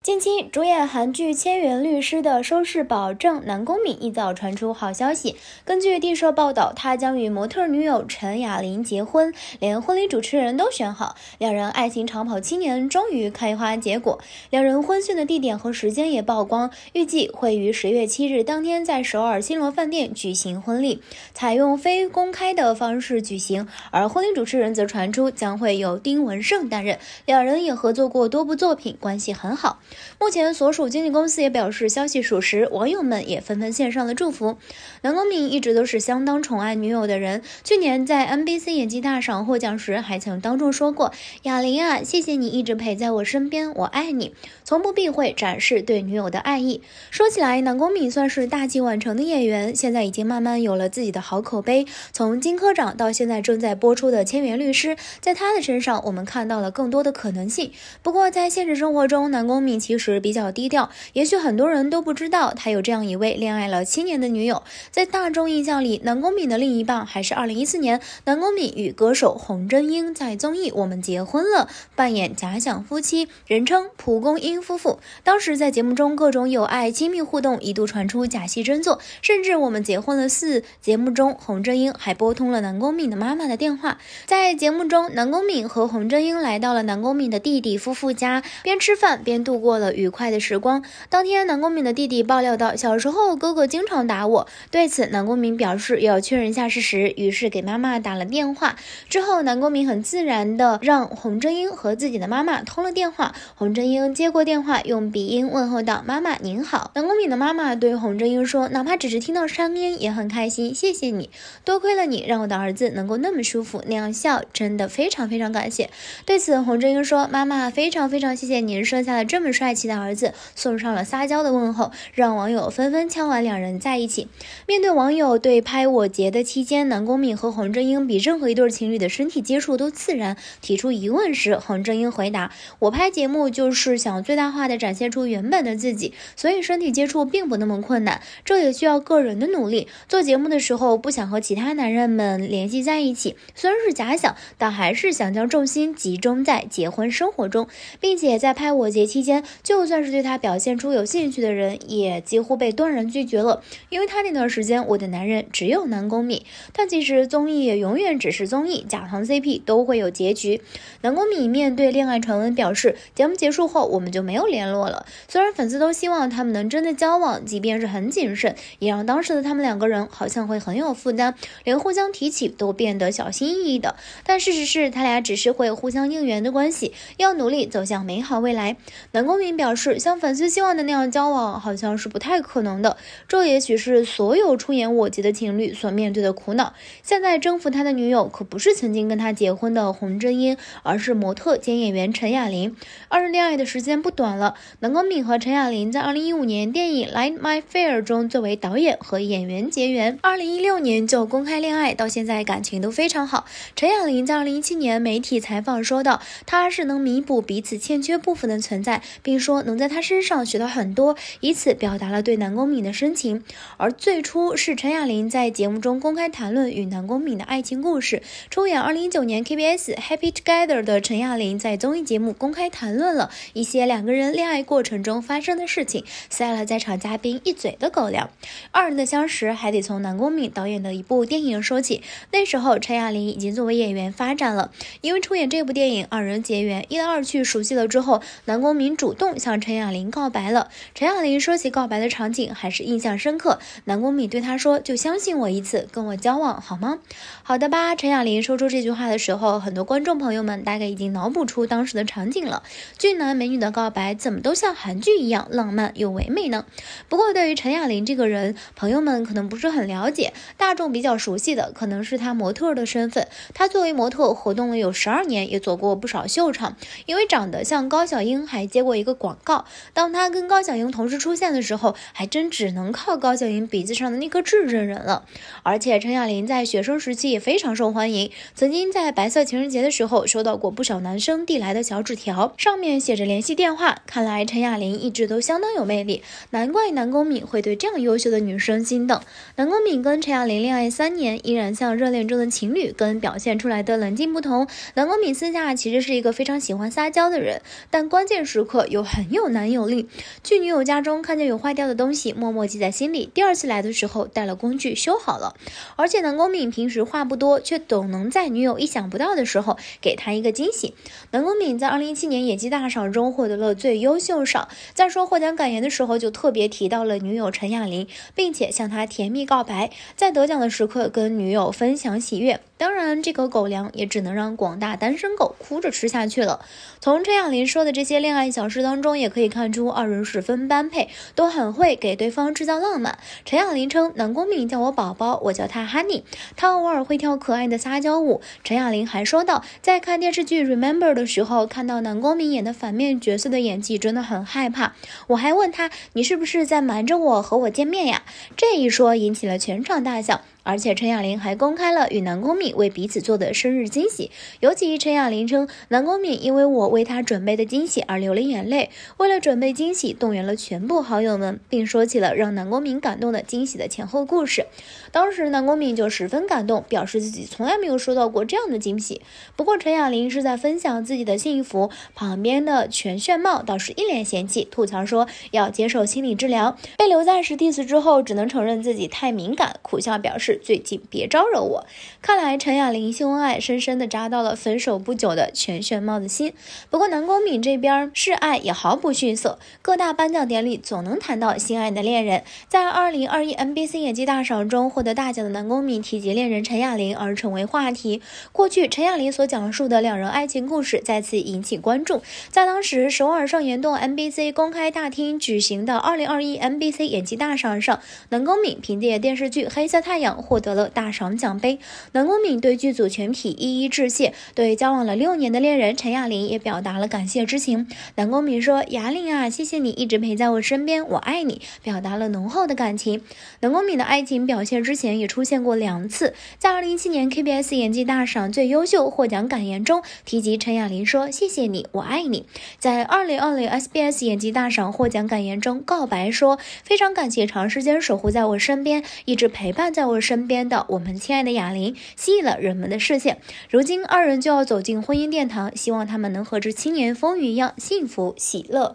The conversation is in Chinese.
近期主演韩剧《千元律师》的收视保证南宫珉一早传出好消息。根据地社报道，他将与模特女友陈雅琳结婚，连婚礼主持人都选好，两人爱情长跑7年终于开花结果。两人婚讯的地点和时间也曝光，预计会于10月7日当天在首尔新罗饭店举行婚礼，采用非公开的方式举行。而婚礼主持人则传出将会由丁文胜担任，两人也合作过多部作品，关系很好。目前所属经纪公司也表示消息属实，网友们也纷纷献上了祝福。南宫珉一直都是相当宠爱女友的人，去年在 MBC 演技大赏获奖时还曾当众说过，雅琳啊，谢谢你一直陪在我身边，我爱你，从不避讳展示对女友的爱意。说起来，南宫珉算是大器晚成的演员，现在已经慢慢有了自己的好口碑，从金科长到现在正在播出的千元律师，在他的身上我们看到了更多的可能性。不过在现实生活中，南宫珉其实比较低调，也许很多人都不知道他有这样一位恋爱了7年的女友。在大众印象里，南宫珉的另一半还是2014年南宫珉与歌手洪真英在综艺《我们结婚了》扮演假想夫妻，人称蒲公英夫妇。当时在节目中各种有爱亲密互动，一度传出假戏真做，甚至《我们结婚了4》节目中洪真英还拨通了南宫珉的妈妈的电话。在节目中，南宫珉和洪真英来到了南宫珉的弟弟夫妇家，边吃饭边度过了愉快的时光。当天南宫珉的弟弟爆料到，小时候哥哥经常打我，对此南宫珉表示要确认一下事实，于是给妈妈打了电话。之后南宫珉很自然的让洪真英和自己的妈妈通了电话，洪真英接过电话，用鼻音问候道，妈妈您好。南宫珉的妈妈对洪真英说，哪怕只是听到声音也很开心，谢谢你，多亏了你让我的儿子能够那么舒服那样笑，真的非常非常感谢。对此洪真英说，妈妈非常非常谢谢您生下了这么帅气的儿子，送上了撒娇的问候，让网友纷纷敲碗两人在一起。面对网友对拍我结的期间南宫珉和洪真英比任何一对情侣的身体接触都自然提出疑问时，洪真英回答，我拍节目就是想最大化的展现出原本的自己，所以身体接触并不那么困难，这也需要个人的努力。做节目的时候不想和其他男人们联系在一起，虽然是假想，但还是想将重心集中在结婚生活中，并且在拍我结期间，就算是对他表现出有兴趣的人也几乎被断然拒绝了，因为他那段时间我的男人只有南宫珉。但其实综艺也永远只是综艺，假糖 CP 都会有结局。南宫珉面对恋爱传闻表示，节目结束后我们就没有联络了，虽然粉丝都希望他们能真的交往，即便是很谨慎，也让当时的他们两个人好像会很有负担，连互相提起都变得小心翼翼的。但事实是他俩只是会互相应援的关系，要努力走向美好未来。南宫珉表示，像粉丝希望的那样交往好像是不太可能的，这也许是所有出演我结的情侣所面对的苦恼。现在征服他的女友可不是曾经跟他结婚的洪真英，而是模特兼演员陈雅琳。二人恋爱的时间不短了，南宫珉和陈雅琳在2015年电影 Light My Fire 中作为导演和演员结缘，2016年就公开恋爱，到现在感情都非常好。陈雅琳在2017年媒体采访说道，她是能弥补彼此欠缺部分的存在，并说能在她身上学到很多，以此表达了对南宫珉的深情。而最初是陈雅琳在节目中公开谈论与南宫珉的爱情故事。出演2019年 KBS Happy Together 的陈雅琳在综艺节目公开谈论了一些两个人恋爱过程中发生的事情，塞了在场嘉宾一嘴的狗粮。二人的相识还得从南宫珉导演的一部电影说起，那时候陈雅琳已经作为演员发展了，因为出演这部电影二人结缘，一来二去熟悉了之后，南宫珉主动向陈雅琳告白了。陈雅琳说起告白的场景还是印象深刻，南宫珉对她说，就相信我一次，跟我交往好吗？好的吧。陈雅琳说出这句话的时候，很多观众朋友们大概已经脑补出当时的场景了，俊男美女的告白怎么都像韩剧一样浪漫又唯美呢？不过对于陈雅琳这个人，朋友们可能不是很了解，大众比较熟悉的可能是她模特的身份。她作为模特活动了有12年，也走过不少秀场，因为长得像高晓英还接过一个广告。当她跟高晓英同时出现的时候，还真只能靠高晓英鼻子上的那颗痣认人了。而且陈雅琳在学生时期也非常受欢迎，曾经在白色情人节的时候收到过不少男生递来的小纸条，上面写着联系电话。看来陈雅琳一直都相当有魅力，难怪南宫珉会对这样优秀的女生心动。南宫珉跟陈雅琳恋爱3年，依然像热恋中的情侣，跟表现出来的冷静不同。南宫珉私下其实是一个非常喜欢撒娇的人，但关键时刻又很有男友力，去女友家中看见有坏掉的东西，默默记在心里，第二次来的时候带了工具修好了。而且南宫敏平时话不多，却总能在女友意想不到的时候给她一个惊喜。南宫敏在2017年演技大赏中获得了最优秀赏，在说获奖感言的时候就特别提到了女友陈雅琳，并且向她甜蜜告白，在得奖的时刻跟女友分享喜悦。当然这个狗粮也只能让广大单身狗哭着吃下去了。从陈雅琳说的这些恋爱小事当中也可以看出二人十分般配，都很会给对方制造浪漫。陈雅琳称南宫敏叫我宝宝，我叫他 Honey， 他偶尔会跳可爱的撒娇舞。陈雅琳还说到，在看电视剧 Remember 的时候，看到南宫敏演的反面角色的演技真的很害怕，我还问他，你是不是在瞒着我和我见面呀？这一说引起了全场大笑。而且陈雅琳还公开了与南宫敏为彼此做的生日惊喜，尤其陈雅琳称南宫敏因为我为她准备的惊喜而流了眼泪，为了准备惊喜动员了全部好友们，并说起了让南宫敏感动的惊喜的前后故事。当时南宫敏就十分感动，表示自己从来没有收到过这样的惊喜。不过陈雅琳是在分享自己的幸福，旁边的全炫茂倒是一脸嫌弃，吐槽说要接受心理治疗。被刘在石 diss 之后，只能承认自己太敏感，苦笑表示最近别招惹我。看来陈雅琳秀恩爱深深地扎到了分手不久的全炫茂的心。不过南宫敏这边示爱也毫不逊色，各大颁奖典礼总能谈到心爱的恋人。在2021 NBC 演技大赏中获得大奖的南宫敏提及恋人陈雅琳而成为话题。过去陈雅琳所讲述的两人爱情故事再次引起关注。在当时首尔上岩洞 NBC 公开大厅举行的2021 NBC 演技大赏上，南宫敏凭借电视剧《黑色太阳》获得了大赏奖杯。南宫敏对剧组全体一一致谢，对交往了6年的恋人陈雅琳也表达了感谢之情。南宫敏说，雅琳啊，谢谢你一直陪在我身边，我爱你，表达了浓厚的感情。南宫敏的爱情表现之前也出现过2次，在2017年 KBS 演技大赏最优秀获奖感言中提及陈雅琳说，谢谢你，我爱你。在2020 SBS 演技大赏获奖感言中告白说，非常感谢长时间守护在我身边，一直陪伴在我身边的我们亲爱的雅琳，吸引了人们的视线。如今二人就要走进婚姻殿堂，希望他们能和这7年风雨一样幸福喜乐。